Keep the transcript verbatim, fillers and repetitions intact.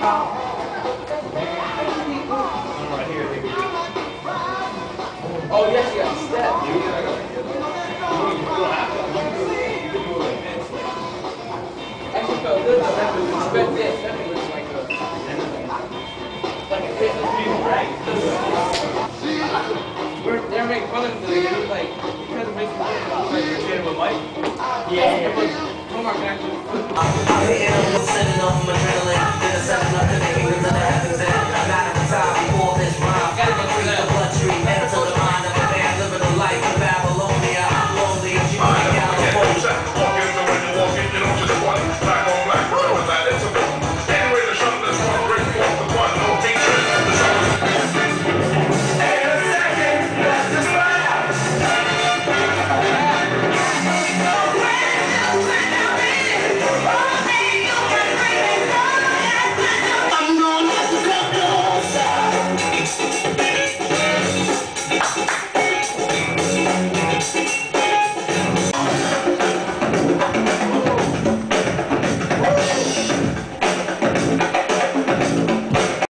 Oh, yes, you got step. Actually felt good though. That was expect this. That was like a like a fitness people, right? We're they're making fun of him today. He's like because it makes fun of him. Like you're hitting with Mike. Yeah. It was Omar can actually. I'm hitting him, sending off my adrenaline.